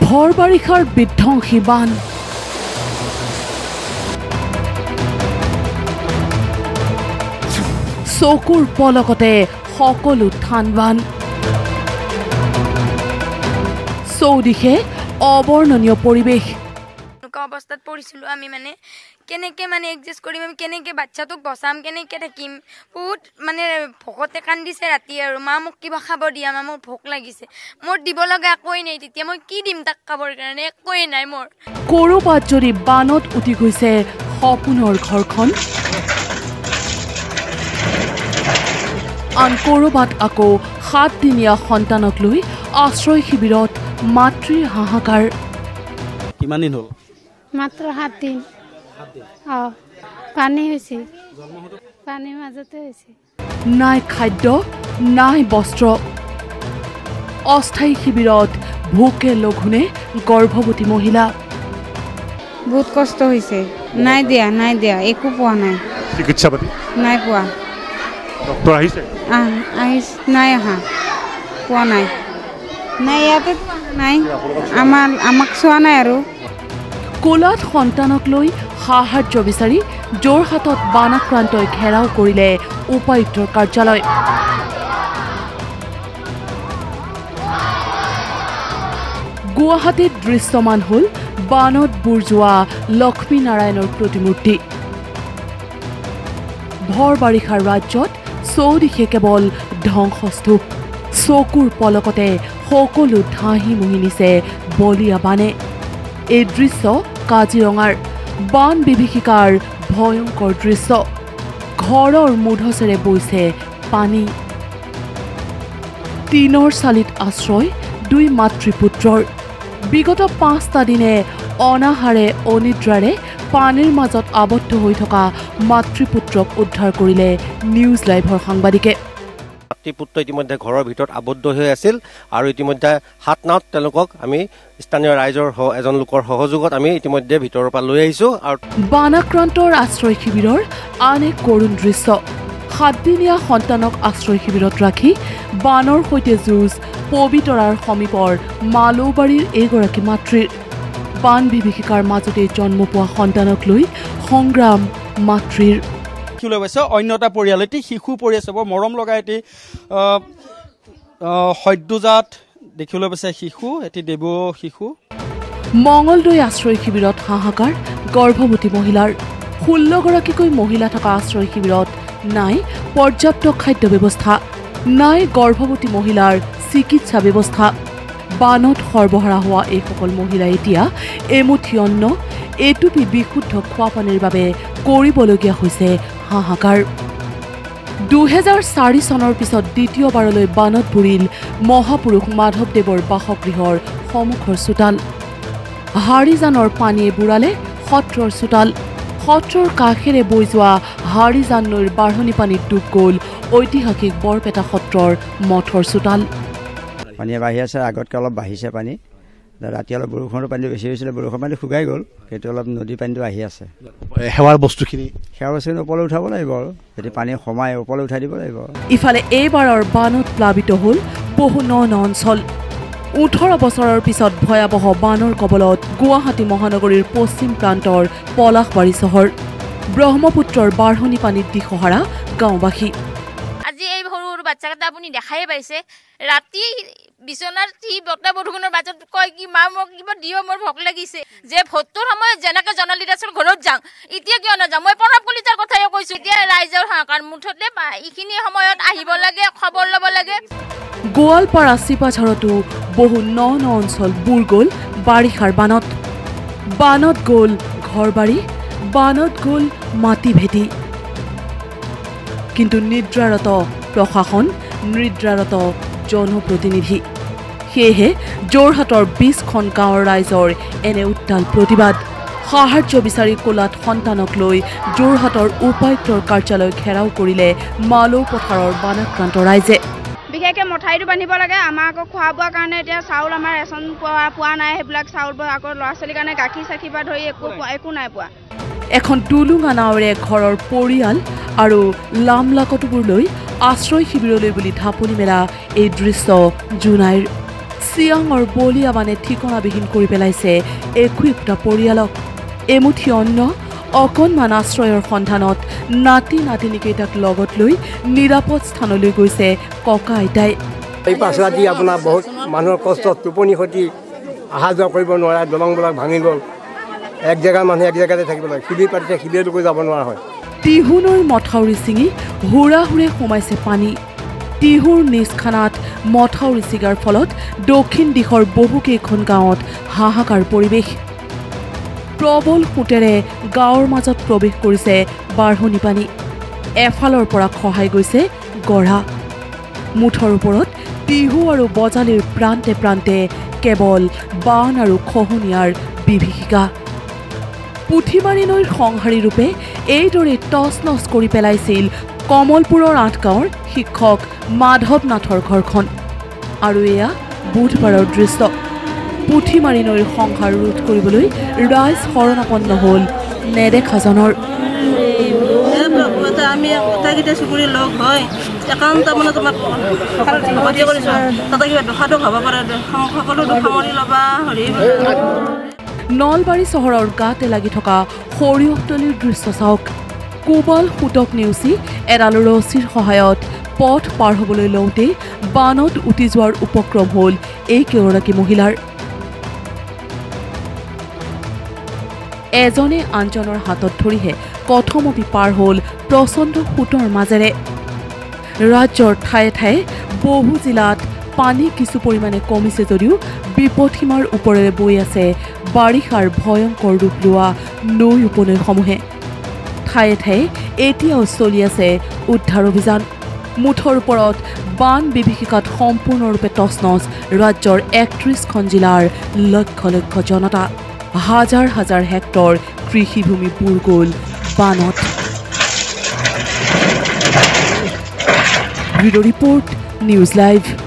ভৰ বাৰিষাৰ বিধ্বংসী বান চকুৰ পলকতে সকলো থান বান চৌদিশে অবৰ্ণনীয় পৰিৱেশ অৱস্থাত পৰিছিলো আমি মানে কেনেকে মানে এডজাষ্ট কৰিম আমি কেনেকে বাচ্চাটোক বচাম কেনেকে থাকিম বহুত মানে ভকতে কান্দিছে ৰাতি আৰু মা মোক কিবা খাব দিয়া মা মোৰ ভোক লাগিছে মোৰ দিব লগা একোই নাই তেতিয়া মই কি দিম তাক খাবৰ কাৰণে একোই নাই মোৰ কৰবাত যদি বানত উঠি গৈছে সপোনৰ ঘৰখন আন কৰবাত আকৌ 7 দিনীয়া সন্তানক লৈ আশ্ৰয় শিবিৰত মাতৃৰ হাহাকাৰ কিমান দিন হ'ল মাত্ৰ 7 দিন পানী হৈছে পানীৰ মাজতে হৈছে নাই খাদ্য নাই বস্ত্ৰ অস্থায়ী শিবিৰত ভোকে লঘোণে গৰ্ভৱতী মহিলা বহুত কষ্ট হৈছে নাই দিয়া একো পোৱা নাই চিকিৎসা পাতি নাই পোৱা ডক্টৰ আহিছে নাই অহা পোৱা নাই ইয়াতে নাই আমাক চোৱা নাই আৰু কোলাত সন্তানক লৈ সাহায্য বিচাৰি যোৰহাটত বানাক্ৰান্তই ঘেৰাও কৰিলে উপায়ুক্তৰ কাৰ্যালয় গুৱাহাটীত দৃশ্যমান হ'ল বানত বুৰ যোৱা লক্ষ্মী নাৰায়ণৰ প্ৰতিমূৰ্তি ভৰ বাৰিষাৰ ৰাজ্যত চৌদিশে কেৱল ধ্বংসস্তূপ চকুৰ পলকতে সকলো ধাহি মুহি নিছে বলিয়া বানে এই দৃশ্য কাজিৰঙাৰ বান বিভীষিকাৰ ভয়ংকৰ দৃশ্য ঘৰৰ মুধচেৰে বৈছে পানী টিনৰ চালিত আশ্ৰয় 2 মাতৃপুত্ৰৰ বিগত 5টা দিনে অনাহাৰে অনিদ্ৰাৰে পানীৰ মাজত আবদ্ধ হৈ থকা মাতৃপুত্ৰক উদ্ধাৰ কৰিলে নিউজ লাইভৰ সাংবাদিকে মাতৃপুত্ৰ ইতিমধ্যে ঘৰৰ ভিতৰত আবদ্ধ হৈ আছিল আৰু ইতিমধ্যে হাত নাওত তেওঁলোকক আমি স্থানীয় ৰাইজৰ এজন লোকৰ সহযোগত আমি ইতিমধ্যে ভিতৰৰ পৰা লৈ আহিছো আৰু বানাক্ৰান্তৰ আশ্ৰয় শিবিৰৰ আন এক কৰুণ দৃশ্য 7 দিনীয়া সন্তানক আশ্ৰয় শিবিৰত ৰাখি বানৰ সৈতে যুঁজ পবিতৰাৰ সমীপৰ মালৌবাৰীৰ এগৰাকী মাতৃৰ বান বিভীষিকাৰ মাজতে জন্ম পোৱা সন্তানক লৈ সংগ্ৰাম মাতৃৰ দেখিবলৈ পাইছে অন্য এটা পৰিয়াল এটি শিশু পৰি আছে বৰ মৰম লগা এটি সদ্যজাত দেখিবলৈ পাইছে শিশু এটি দেৱ শিশু মঙলদৈ আশ্ৰয় শিবিৰত হাহাকাৰ গৰ্ভৱতী মহিলাৰ 16 গৰাকীকৈ মহিলা থকা আশ্ৰয় শিবিৰত নাই পৰ্যাপ্ত খাদ্য ব্যৱস্থা নাই গৰ্ভৱতী মহিলাৰ চিকিৎসা ব্যৱস্থা বানত সৰ্বহাৰা হোৱা এইসকল মহিলা এতিয়া এমুঠি অন্ন এটুপি বিশুদ্ধ খোৱা পানীৰ বাবে কৰিবলগীয়া হৈছে হাহাকাৰ 2004 চনৰ পিছত দ্বিতীয়বাৰলৈ বানত বুৰিল মহাপুৰুষ মাধৱদেৱৰ বাসগৃহৰ সন্মুখৰ চোতাল হাৰিজানৰ পানীয়ে বুৰালে সত্ৰৰ চোতাল সত্ৰৰ কাষেৰে বৈ যোৱা হাৰিজান নৈৰ বাঢ়নি পানীত ডুব গ'ল ঐতিহাসিক বৰপেটা সত্ৰৰ মঠৰ চোতাল পানী বাঢ়ি আছে আগতকৈ অলপ বাঢ়িছে পানী ৰাতি অলপ বৰষুণৰ পানী বেছি হৈছিলে বৰষুণ পানী শুকাই গ'ল সেইটো অলপ নদীৰ পানীটো আহি আছে সেৱাৰ বস্তুখিনি ওপৰলৈ উঠাব লাগিব আৰু যদি পানী সোমাই ওপৰলৈ উঠাই দিব লাগিব ইফালে এইবাৰৰ বানত প্লাবিত হ'ল বহু ন অঞ্চল 18 বছৰৰ পিছত ভয়াৱহ বানৰ কবলত গুৱাহাটী মহানগৰীৰ পশ্চিম প্ৰান্তৰ পলাশবাৰী চহৰ ব্ৰহ্মপুত্ৰৰ বাঢ়নি পানীত দিশহাৰা গাঁওবাসী আজি এই সৰু সৰু বাচ্চাকেইটা আপুনি দেখাই পাইছে ৰাতি বিচনাৰ বতাহ বৰষুণৰ মাজত কয় কি মা মোক কিবা দিও মোৰ ভোক লাগিছে যে ভোটৰ সময়ত যেনেকে জনালি দাসৰ ঘৰত যাওঁ এতিয়া কিয় নাযাওঁ মই প্ৰণৱ কলিতাৰ কথাই কৈছো এতিয়া ৰাইজৰ হাহাকাৰ মুঠতে এইখিনি সময়ত আহিব লাগে খবৰ ল'ব লাগে গোৱালপাৰা চিপাঝাৰতো বহু ন অঞ্চল বুৰ গ'ল বাৰিষাৰ বানত গ'ল ঘৰবাৰী বানত গ'ল মাটি ভেটি কিন্তু নিদ্ৰাৰত প্ৰশাসন নিদ্ৰাৰত জনপ্ৰতিনিধি সেয়েহে যোৰহাটৰ 20খন গাঁৱৰ ৰাইজৰ এনে উত্তাল প্ৰতিবাদ সাহায্য বিচাৰি কোলাত সন্তানক লৈ যোৰহাটৰ উপায়ুক্তৰ কাৰ্যালয় ঘেৰাও কৰিলে মালৌ পথাৰৰ বানাক্ৰান্ত ৰাইজে বিশেষকৈ মঠাইটো বান্ধিব লাগে আমাৰ আকৌ খোৱা বোৱাৰ কাৰণে এতিয়া চাউল আমাৰ ৰেচন পোৱা নাই সেইবিলাক চাউল আকৌ ল'ৰা ছোৱালীৰ কাৰণে গাখীৰ চাখীৰ পৰা ধৰি একো নাই পোৱা এখন টুলুঙা নাৱেৰে ঘৰৰ পৰিয়াল আৰু লামলাকটোবোৰ লৈ আশ্ৰয় শিবিৰলৈ বুলি ঢাপলি মেলা এই দৃশ্য জুনাইৰ চিয়াঙৰ বলিয়া বানে ঠিকনাবিহীন কৰি পেলাইছে একোটা পৰিয়ালক এমুঠি অন্ন অকণমান আশ্ৰয়ৰ সন্ধানত নাতি নাতিনীকেইটাক লগত লৈ নিৰাপদ স্থানলৈ গৈছে ককা আইতাই এই পাছ ৰাতি আপোনাৰ বহুত মানুহৰ কষ্ট টোপনি ক্ষতি অহা যোৱা কৰিব নোৱাৰা দলংবিলাক ভাঙি গ'ল এক জেগাৰ মানুহ এক জেগাতে থাকিব লাগে শিবিৰ পাতিছে শিবিৰলৈকে যাব নোৱাৰা হয় টিহুনৰ মথাউৰি ছিঙি হুৰাহুৰে সোমাইছে পানী টিহুৰ নিজখানাত মথাউৰি ছিগাৰ ফলত দক্ষিণ দিশৰ বহুকেইখন গাঁৱত হাহাকাৰ পৰিৱেশ প্ৰবল সোঁতেৰে গাঁৱৰ মাজত প্ৰৱেশ কৰিছে বাঢ়নি পানী এফালৰ পৰা খহাই গৈছে গঢ়া মুঠৰ ওপৰত টিহু আৰু বজালিৰ প্ৰান্তে প্ৰান্তে কেৱল বান আৰু খহনীয়াৰ বিভীষিকা পুথিমাৰী নৈৰ সংহাৰী ৰূপে এইদৰে টচ নচ কৰি পেলাইছিল কমলপুৰৰ ৮ গাঁৱৰ শিক্ষক মাধৱ নাথৰ ঘৰখন আৰু এয়া বুধবাৰৰ দৃশ্য পুথিমাৰী নৈৰ সংহাৰ ৰোধ কৰিবলৈ ৰাইজ শৰণাপন্ন হ'ল নেদেখাজনৰ আমি গোটেইকেইটা চুবুৰীৰ লগ হয় একান্ত মানে তোমাক ভৰ্তি কৰিছোঁ তাতে কিবা দুখাটো খাব পাৰে সকলো দুখ সামৰি ল'বা নলবাৰী চহৰৰ গাতে লাগি থকা সৰিয়হতলীৰ দৃশ্য চাওক কোবাল সুতক নেওচি এডাল ৰছীৰ সহায়ত পথ পাৰ হ'বলৈ লওঁতেই বানত উটি যোৱাৰ উপক্ৰম হ'ল এই কেইগৰাকী মহিলাৰ এজনে আনজনৰ হাতত ধৰিহে কথমপি পাৰ হ'ল প্ৰচণ্ড সোঁতৰ মাজেৰে ৰাজ্যৰ ঠায়ে ঠায়ে বহু জিলাত পানী কিছু পৰিমাণে কমিছে যদিও বিপদসীমাৰ ওপৰেৰে বৈ আছে বাৰিষাৰ ভয়ংকৰ ৰূপ লোৱা নৈ উপনৈসমূহে ঠায়ে ঠায়ে এতিয়াও চলি আছে উদ্ধাৰ অভিযান মুঠৰ ওপৰত বান বিভীষিকাত সম্পূৰ্ণৰূপে তছনছ ৰাজ্যৰ ৩১খন জিলাৰ লক্ষ লক্ষ জনতা হাজাৰ হাজাৰ হেক্টৰ কৃষিভূমি বুৰ গ'ল বানত ব্যুৰ' ৰিপৰ্ট নিউজ লাইভ